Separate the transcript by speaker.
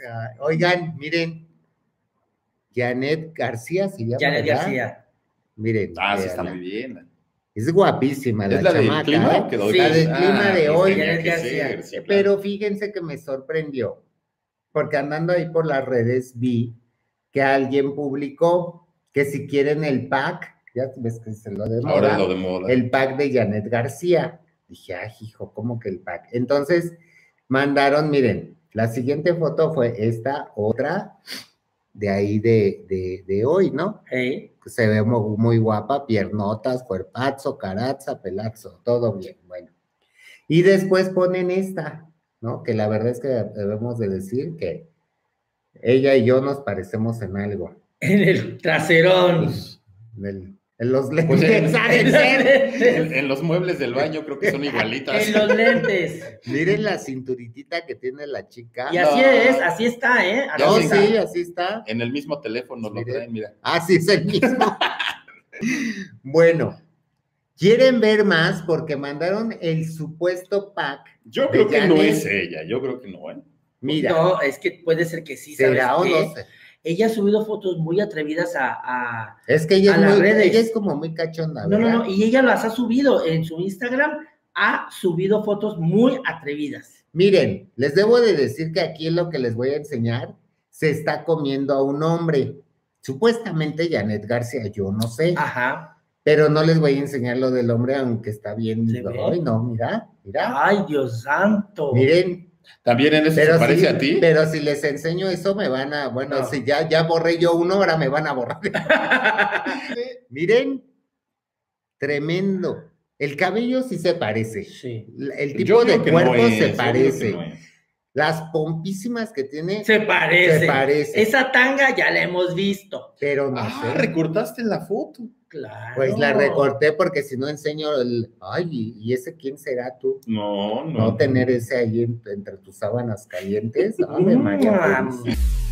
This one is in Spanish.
Speaker 1: chamaca. Oigan, miren, Janet García se llama,
Speaker 2: Janet
Speaker 1: ¿verdad?
Speaker 2: García.
Speaker 1: Miren.
Speaker 3: Sí, está muy bien.
Speaker 1: Es guapísima la chamaca.
Speaker 3: ¿Es la del clima?
Speaker 1: ¿Eh?
Speaker 3: Sí,
Speaker 1: la del clima de hoy.
Speaker 2: Janet García.
Speaker 3: Sí, claro.
Speaker 1: Pero fíjense que me sorprendió, porque andando ahí por las redes vi que alguien publicó que si quieren el pack, ya ves que se lo de moda,
Speaker 3: ahora es lo de moda,
Speaker 1: el pack de Janet García. Dije, ay, hijo, ¿cómo que el pack? Entonces mandaron, miren, la siguiente foto fue esta, otra, de ahí de hoy, ¿no?
Speaker 2: Hey.
Speaker 1: Se ve muy, muy guapa, piernotas, cuerpazo, caraza, pelazo, todo bien, bueno. Y después ponen esta, ¿no? Que la verdad es que debemos de decir que ella y yo nos parecemos en algo.
Speaker 2: En el traserón.
Speaker 1: Pues, en los lentes,
Speaker 3: en los muebles del baño creo que son igualitas.
Speaker 2: En los lentes.
Speaker 1: Miren la cinturitita que tiene la chica.
Speaker 2: Y así es, así está, ¿eh? Así
Speaker 1: no,
Speaker 2: está.
Speaker 1: sí, así está.
Speaker 3: En el mismo teléfono lo traen, mira.
Speaker 1: Ah, sí, es el mismo. Bueno, ¿quieren ver más? Porque mandaron el supuesto pack.
Speaker 3: Yo creo que no es ella, yo creo que no, ¿eh?
Speaker 1: Mira.
Speaker 2: No, es que puede ser que sí, ¿sabes
Speaker 1: ¿será o
Speaker 2: qué?
Speaker 1: no sé?
Speaker 2: Ella ha subido fotos muy atrevidas
Speaker 1: es que ella,
Speaker 2: ella
Speaker 1: es como muy cachonda,
Speaker 2: ¿verdad?
Speaker 1: No,
Speaker 2: y ella las ha subido en su Instagram, ha subido fotos muy atrevidas.
Speaker 1: Miren, les debo de decir que aquí en lo que les voy a enseñar, se está comiendo a un hombre, supuestamente Janet García, yo no sé.
Speaker 2: Ajá.
Speaker 1: Pero no les voy a enseñar lo del hombre, aunque está bien. Ay, no, mira.
Speaker 2: Ay, Dios santo.
Speaker 1: Miren.
Speaker 3: ¿También en eso se parece a ti?
Speaker 1: Pero si les enseño eso, me van a, bueno, si ya borré yo uno, ahora me van a borrar. Miren, tremendo. El cabello sí se parece.
Speaker 2: Sí.
Speaker 1: El tipo de cuerpo se parece. Las pompísimas que tiene.
Speaker 2: Se parece.
Speaker 1: Se parece.
Speaker 2: Esa tanga ya la hemos visto.
Speaker 1: Pero no sé.
Speaker 3: Recortaste la foto.
Speaker 2: Claro.
Speaker 1: Pues la recorté porque si no enseño el... Ay, ¿y ese quién será tú?
Speaker 3: No.
Speaker 1: No tener ese ahí entre tus sábanas calientes. Ave María.